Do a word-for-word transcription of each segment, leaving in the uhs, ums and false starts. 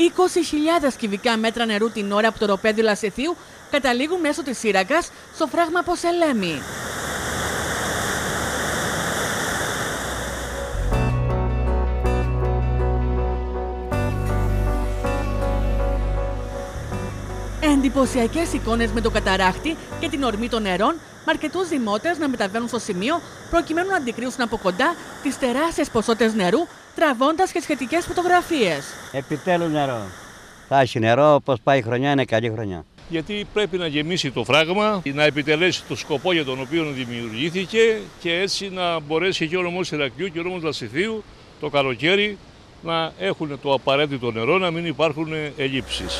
είκοσι χιλιάδες κυβικά μέτρα νερού την ώρα από το οροπέδιο Λασιθίου καταλήγουν μέσω της σύραγγας στο φράγμα Ποσελέμη. Εντυπωσιακές εικόνες με το καταράχτη και την ορμή των νερών, με αρκετούς δημότες να μεταβαίνουν στο σημείο προκειμένου να αντικρίσουν από κοντά τις τεράστιες ποσότητες νερού, τραβώντας και σχετικές φωτογραφίες. Επιτέλους νερό. Θα έχει νερό, όπως πάει η χρονιά, είναι καλή χρονιά. Γιατί πρέπει να γεμίσει το φράγμα, να επιτελέσει το σκοπό για τον οποίο δημιουργήθηκε και έτσι να μπορέσει και ο νομός Ηρακλείου και ο νομός Λασιθίου το καλοκαίρι να έχουν το απαραίτητο νερό, να μην υπάρχουν ελλείψεις.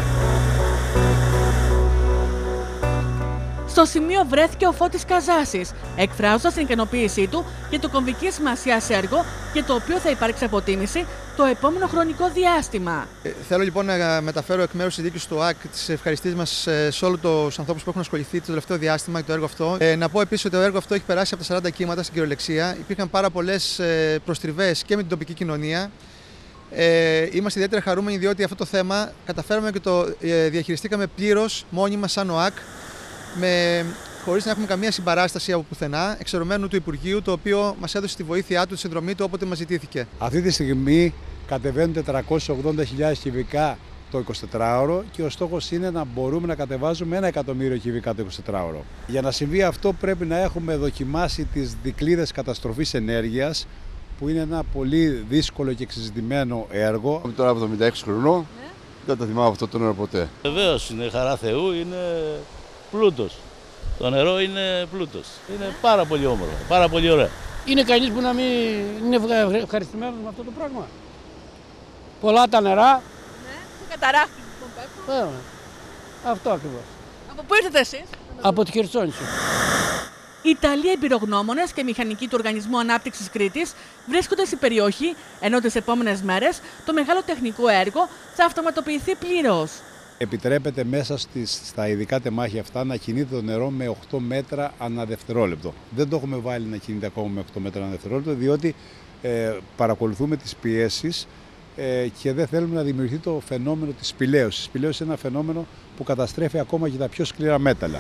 Στο σημείο βρέθηκε ο Φώτης Καζάσης, εκφράζοντας την ικανοποίησή του για το κομβική σημασίας έργο για το οποίο θα υπάρξει αποτίμηση το επόμενο χρονικό διάστημα. Ε, θέλω λοιπόν να μεταφέρω εκ μέρους της διοίκησης του ΟΑΚ τις ευχαριστήσεις μας σε όλους τους ανθρώπους που έχουν ασχοληθεί το τελευταίο διάστημα για το έργο αυτό. Ε, να πω επίσης ότι το έργο αυτό έχει περάσει από τα σαράντα κύματα στην κυριολεξία. Υπήρχαν πάρα πολλές προστριβές και με την τοπική κοινωνία. Ε, είμαστε ιδιαίτερα χαρούμενοι διότι αυτό το θέμα καταφέραμε και το ε, διαχειριστήκαμε πλήρως μόνοι μας σαν ΟΑΚ, με, χωρίς να έχουμε καμία συμπαράσταση από πουθενά, εξαιρωμένου του Υπουργείου, το οποίο μας έδωσε τη βοήθειά του, τη συνδρομή του όποτε μας ζητήθηκε. Αυτή τη στιγμή κατεβαίνουν τετρακόσιες ογδόντα χιλιάδες κυβικά το εικοσιτετράωρο και ο στόχος είναι να μπορούμε να κατεβάζουμε ένα εκατομμύριο κυβικά το εικοσιτετράωρο. Για να συμβεί αυτό πρέπει να έχουμε δοκιμάσει τις δικλείδες καταστροφής ενέργειας, που είναι ένα πολύ δύσκολο και εξεζητημένο έργο. Είμαι τώρα εβδομήντα έξι χρονών, ναι. Δεν το θυμάμαι αυτό το νερό ποτέ. Βεβαίως είναι χαρά Θεού, είναι πλούτος. Το νερό είναι πλούτος. Είναι πάρα πολύ όμορφο, πάρα πολύ ωραίο. Είναι κανείς που να μην είναι ευχαριστημένος με αυτό το πράγμα. Πολλά τα νερά. Ναι, το καταράχτη λοιπόν πέφτουν. Αυτό ακριβώς. Από πού ήρθατε εσείς? Από τη Χερσόνησο. Ιταλοί εμπειρογνώμονες και μηχανικοί του Οργανισμού Ανάπτυξης Κρήτης βρίσκονται στην περιοχή, ενώ τις επόμενες μέρες το μεγάλο τεχνικό έργο θα αυτοματοποιηθεί πλήρως. Επιτρέπεται μέσα στις, στα ειδικά τεμάχια αυτά να κινείται το νερό με οκτώ μέτρα ανά δευτερόλεπτο. Δεν το έχουμε βάλει να κινείται ακόμα με οκτώ μέτρα ανά δευτερόλεπτο, διότι ε, παρακολουθούμε τις πιέσεις ε, και δεν θέλουμε να δημιουργηθεί το φαινόμενο της σπηλαίωσης. Η σπηλαίωση είναι ένα φαινόμενο που καταστρέφει ακόμα και τα πιο σκληρά μέταλλα.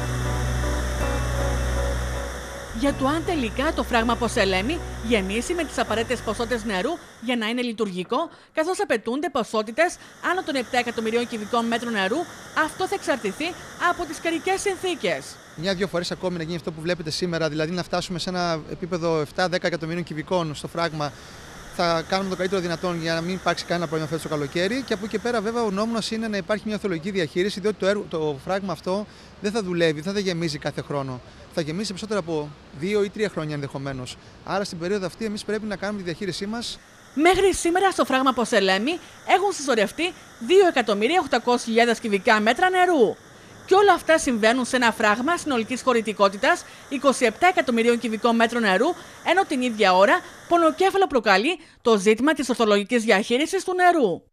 Για το αν τελικά το φράγμα Ποσελέμη γεμίσει με τις απαραίτητες ποσότητες νερού για να είναι λειτουργικό, καθώς απαιτούνται ποσότητες άνω των επτά εκατομμυρίων κυβικών μέτρων νερού, αυτό θα εξαρτηθεί από τις καιρικές συνθήκες. Μια-δύο φορές ακόμη να γίνει αυτό που βλέπετε σήμερα, δηλαδή να φτάσουμε σε ένα επίπεδο επτά με δέκα εκατομμυρίων κυβικών στο φράγμα, θα κάνουμε το καλύτερο δυνατόν για να μην υπάρξει κανένα πρόβλημα φέτος το καλοκαίρι. Και από εκεί και πέρα, βέβαια, ο νόμος είναι να υπάρχει μια ορθολογική διαχείριση, διότι το, έργο, το φράγμα αυτό δεν θα δουλεύει, δεν θα γεμίζει κάθε χρόνο. Θα γεμίσει περισσότερο από δύο ή τρία χρόνια ενδεχομένως. Άρα στην περίοδο αυτή, εμείς πρέπει να κάνουμε τη διαχείρισή μας. Μέχρι σήμερα στο φράγμα Ποσελέμη έχουν συσσωρευτεί δύο εκατομμύρια οχτακόσιες χιλιάδες κυβικά μέτρα νερού. Και όλα αυτά συμβαίνουν σε ένα φράγμα συνολικής χωρητικότητας είκοσι επτά εκατομμυρίων κυβικών μέτρων νερού, ενώ την ίδια ώρα πονοκέφαλο προκαλεί το ζήτημα της ορθολογικής διαχείρισης του νερού.